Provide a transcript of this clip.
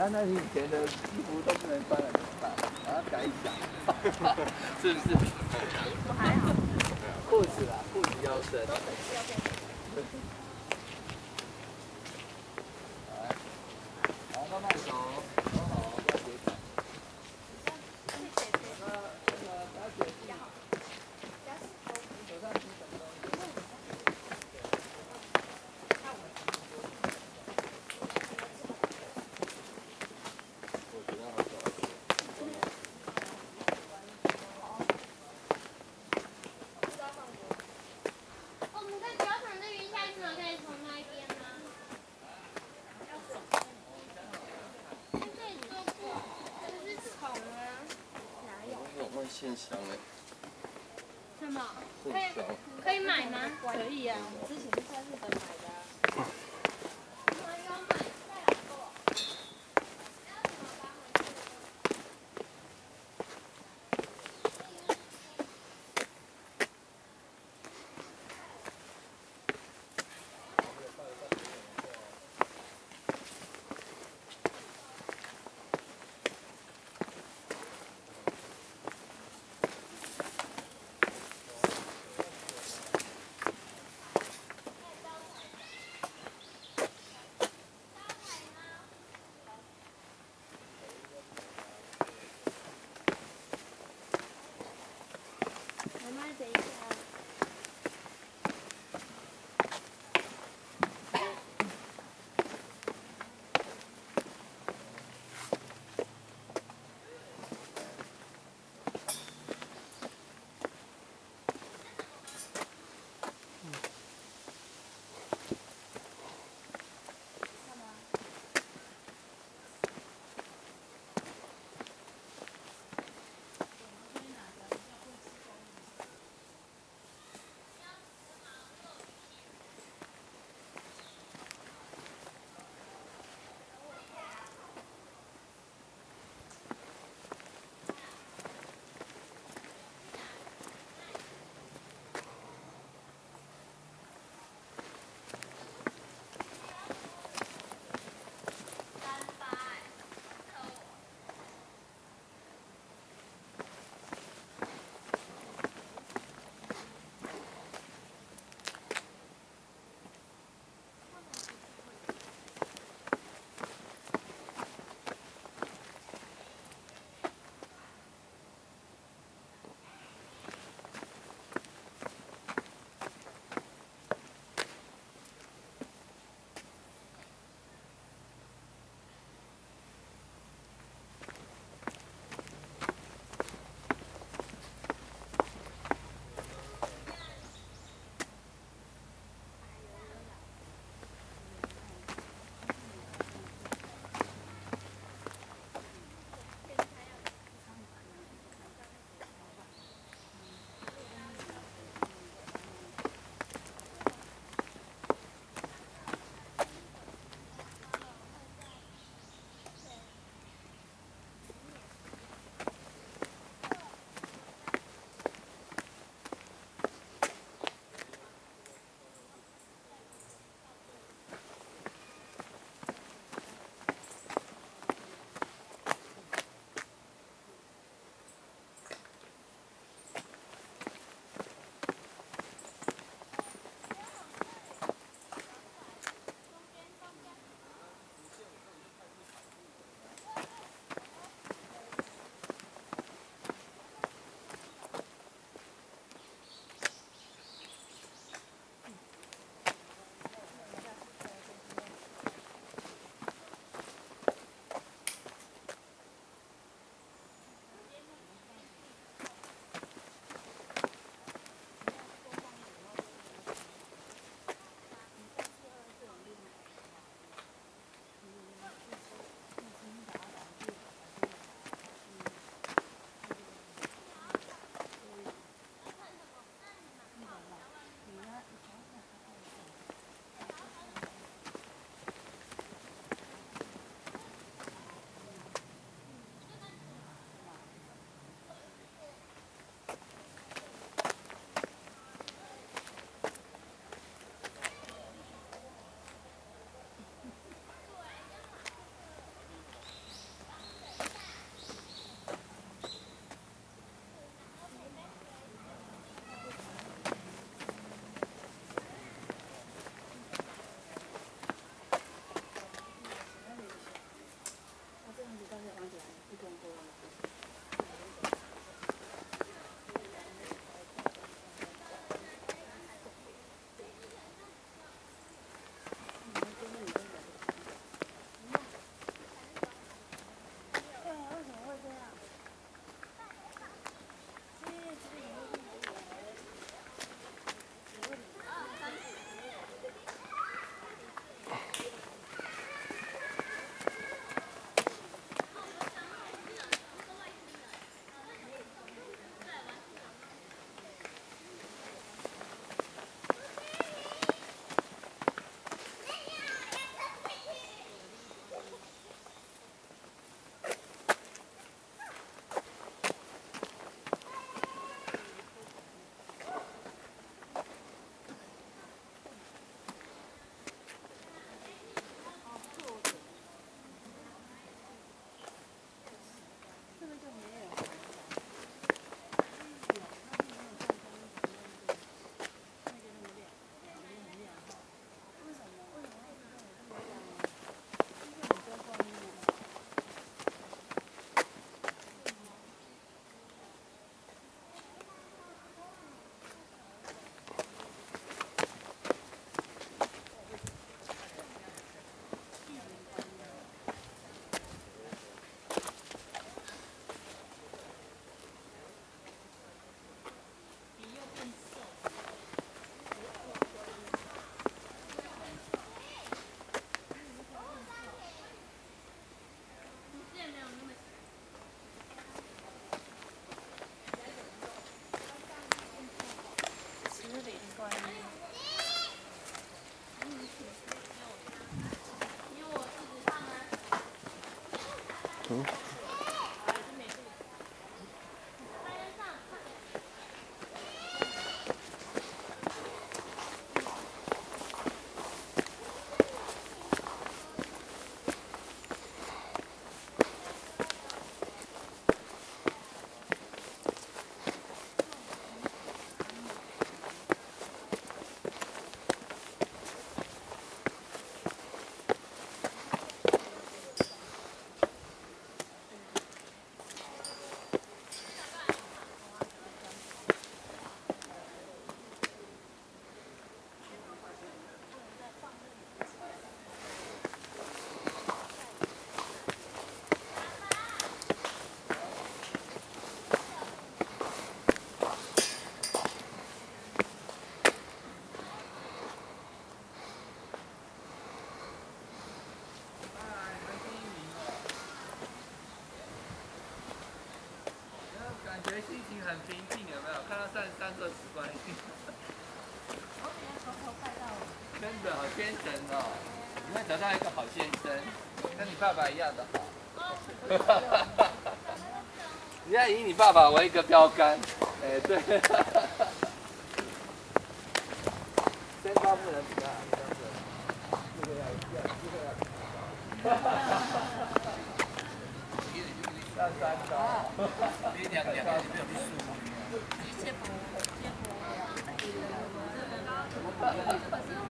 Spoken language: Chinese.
那你以前的衣服都不能穿了，怎么办？把它改一下，是不是？ 我还好。 裤子啦，裤子要深。 都粉丝要变。 来，好，慢慢走，走好，不要跌倒。手上提什么东西？我觉得好走。 我们在脚场这边下去了，可以从那一边吗？可以坐过，这是虫啊。哪有？ 我问线香哎。 什么？ 线香。 可以买吗？ 可以啊，我们之前是在日本买的啊。 我们有买，再来过。 嗯。 感觉心情很平静，有没有？看到三色紫观音，真的好天神哦！你会找到一个好先生，跟你爸爸一样的好。你要以你爸爸为一个标杆，哎，对。先发不能比较，这个要。要3高，你2个你没有去数。